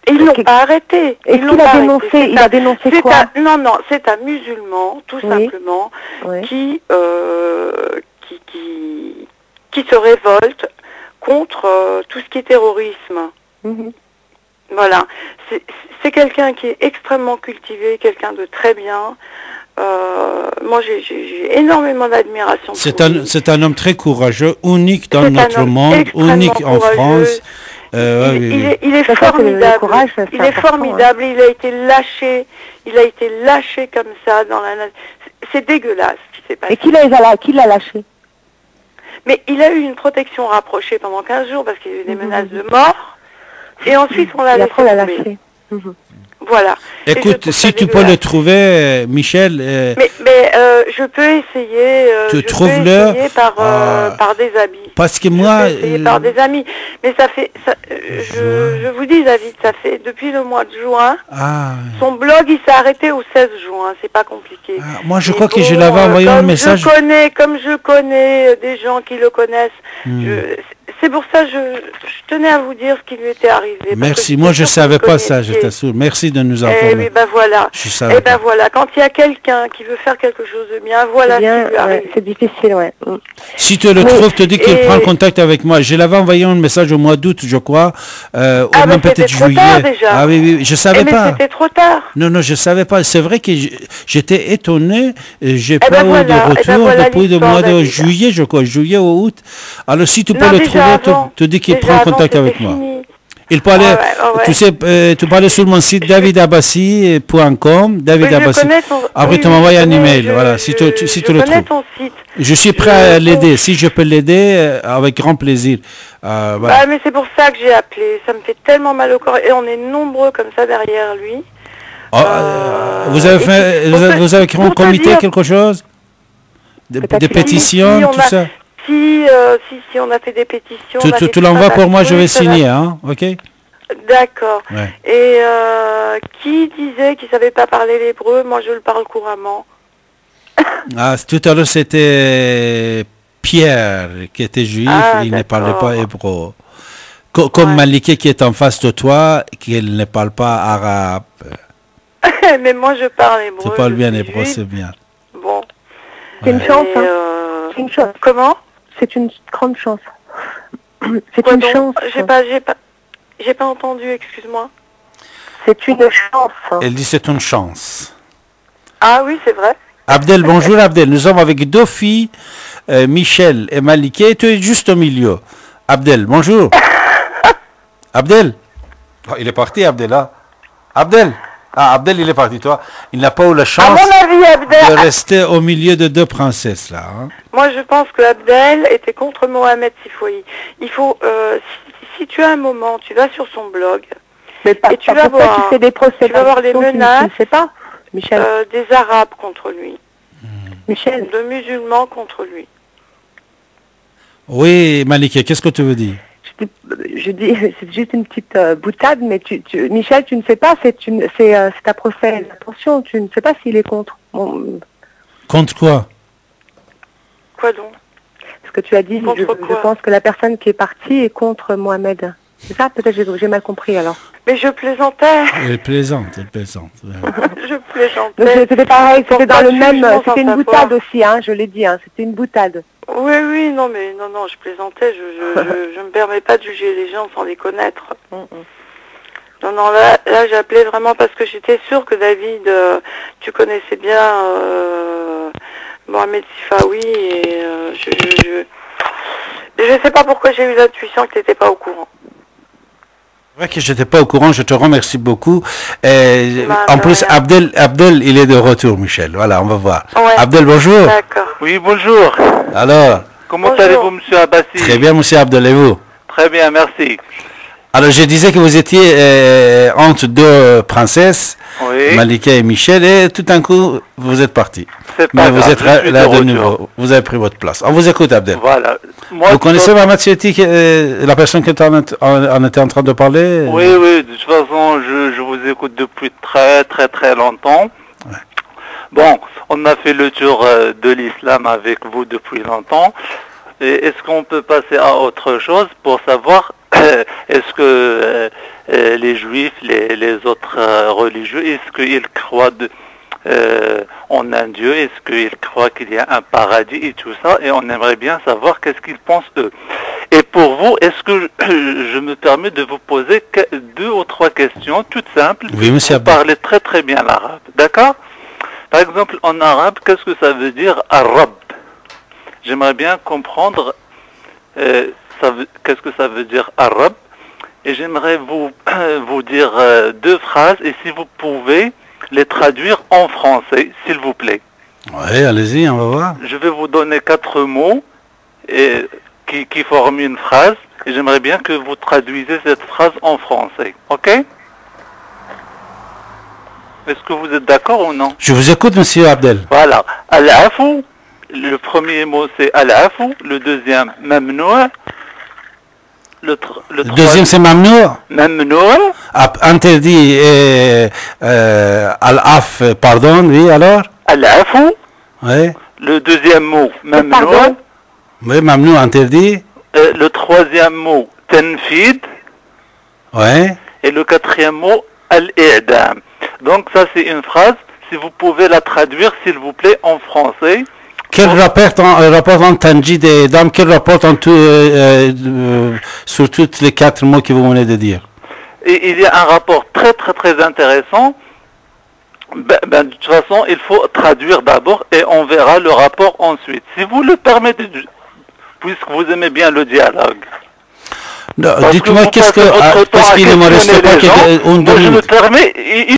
Et ils l'ont pas arrêté. Et il a dénoncé, il a dénoncé quoi? Non, c'est un musulman, tout simplement, qui se révolte contre tout ce qui est terrorisme. Voilà. C'est quelqu'un qui est extrêmement cultivé, quelqu'un de très bien. Moi, j'ai énormément d'admiration. C'est un homme très courageux, unique dans notre monde, unique en France. Il est formidable. Il est formidable. Il a été lâché. Il a été lâché comme ça dans la. C'est dégueulasse ce qui s'est passé. Et qui l'a lâché? Mais il a eu une protection rapprochée pendant 15 jours parce qu'il y a eu des menaces de mort. Et ensuite, on l'a laissé tomber. Voilà. Écoute, si tu peux le trouver, Michel... mais je peux essayer, par des habits. Parce que moi... Je peux essayer par des amis. Mais ça fait... je vous dis, David, ça fait depuis le mois de juin. Son blog, il s'est arrêté au 16 juin. C'est pas compliqué. Moi, je crois que je l'avais envoyé un message... Comme je connais des gens qui le connaissent, c'est pour ça que je tenais à vous dire ce qui lui était arrivé. Merci. Moi, je ne savais pas ça, je t'assure. Merci de nous informer. Et ben voilà. Voilà. Quand il y a quelqu'un qui veut faire quelque chose de bien, voilà ce qui lui arrive. C'est difficile, ouais. Si tu le trouves, te dis qu'il prend contact avec moi. Je l'avais envoyé un message au mois d'août, je crois. Ou même peut-être juillet. Ah oui, je savais pas. Mais c'était trop tard. Non, je savais pas. C'est vrai que j'étais étonné. J'ai pas eu de retour depuis le mois de juillet, je crois. Juillet ou août. Alors si tu peux le trouver, te dis qu'il prend contact avec moi. Il parlait, tu sais, tu parlais sur mon site davidabassi.com, David Abassi. Après, tu m'envoies un email, voilà, si tu le trouves. Je suis prêt à l'aider, si je peux l'aider, avec grand plaisir. Voilà. Mais c'est pour ça que j'ai appelé, ça me fait tellement mal au corps, et on est nombreux comme ça derrière lui. Vous avez créé un comité, quelque chose? Des pétitions, tout ça? Si on a fait des pétitions... Tu l'envoies pour moi, je vais signer, hein, ok? D'accord. Ouais. Et qui disait qu'il ne savait pas parler l'hébreu? Moi, je le parle couramment. Tout à l'heure, c'était Pierre, qui était juif, il ne parlait pas hébreu. Comme Maliké, qui est en face de toi, qui ne parle pas arabe. Mais moi, je parle hébreu. Tu parles bien hébreu, c'est bien. Bon. C'est une chance, C'est une chance. Comment? C'est une grande chance. C'est une chance. J'ai pas entendu, excuse-moi. C'est une chance. Elle dit c'est une chance. Ah oui, c'est vrai. Abdel, bonjour Abdel. Nous sommes avec deux filles, Michel et Maliké. Tu es juste au milieu. Abdel, bonjour. Abdel. Oh, il est parti, Abdel, là. Abdel. Abdel, il est parti, toi. Il n'a pas eu la chance de rester au milieu de deux princesses, là. Hein. Moi, je pense que Abdel était contre Mohamed Sifoui. Il faut, si tu as un moment, tu vas sur son blog, et tu vas voir, tu vas voir les menaces, tu sais pas, Michel. Des Arabes contre lui, Michel, de musulmans contre lui. Oui, Maliké, qu'est-ce que tu veux dire? Je dis, c'est juste une petite boutade, mais Michel, tu ne sais pas, c'est ta procès. Attention, tu ne sais pas s'il est contre. Contre quoi? Quoi donc? Ce que tu as dit, je pense que la personne qui est partie est contre Mohamed. C'est ça? Peut-être j'ai mal compris alors. Mais je plaisantais. Elle plaisante. Je plaisantais. C'était pareil, c'était dans le même, c'était une boutade aussi, hein, je l'ai dit, hein, c'était une boutade. Oui, non, je plaisantais, je me permets pas de juger les gens sans les connaître. Non, là j'appelais vraiment parce que j'étais sûre que David, tu connaissais bien Mohamed Sifawi et je sais pas pourquoi j'ai eu l'intuition que tu n'étais pas au courant. C'est vrai que je n'étais pas au courant, je te remercie beaucoup. En plus, Abdel, il est de retour, Michel. Voilà, on va voir. Ouais. Abdel, bonjour. D'accord. Oui, bonjour. Alors? Comment allez-vous, monsieur Abassi? Très bien, monsieur Abdel, et vous? Très bien, merci. Alors, je disais que vous étiez entre deux princesses, oui. Malika et Michel, et tout d'un coup, vous êtes partis. Mais vous êtes là de nouveau. Vous avez pris votre place. On vous écoute, Abdel. Voilà. Vous connaissez Mohamed Sifawi, la personne qui était en train de parler? Oui, de toute façon, je vous écoute depuis très longtemps. Ouais. Bon, on a fait le tour de l'islam avec vous depuis longtemps. Est-ce qu'on peut passer à autre chose pour savoir est-ce que les juifs, les autres religieux, est-ce qu'ils croient en un Dieu, est-ce qu'ils croient qu'il y a un paradis et tout ça, et on aimerait bien savoir qu'est-ce qu'ils pensent eux. Et pour vous, est-ce que je me permets de vous poser 2 ou 3 questions toutes simples? Oui, monsieur. Vous parlez très très bien l'arabe, d'accord? Par exemple, en arabe, qu'est-ce que ça veut dire Arab? J'aimerais bien comprendre qu'est-ce que ça veut dire Arab. Et j'aimerais vous dire 2 phrases, et si vous pouvez les traduire en français, s'il vous plaît. Oui, allez-y, on va voir. Je vais vous donner 4 mots qui forment une phrase, et j'aimerais bien que vous traduisez cette phrase en français. Ok? Est-ce que vous êtes d'accord ou non? Je vous écoute, monsieur Abdel. Voilà. Al-Afou, le premier mot c'est Al-Afou, le deuxième Mamnoua. Le deuxième c'est Mamnoua. Mamnoua. Interdit, Al-Af, pardon, oui, alors? Al-Afou. Oui. Le deuxième mot, Mamnoua. Oui, Mamnoua, interdit. Le troisième mot, Tanfid. Oui. Et le 4e mot, Al-I'dam. Donc ça c'est une phrase, si vous pouvez la traduire s'il vous plaît en français. Quel rapport en Tanjid et Idam, quel rapport sur tous les 4 mots que vous venez de dire? Et il y a un rapport très très très intéressant. De toute façon, il faut traduire d'abord et on verra le rapport ensuite. Si vous le permettez, puisque vous aimez bien le dialogue. Dites-moi qu'est-ce que... parce qu'il ne me reste pas je me permets...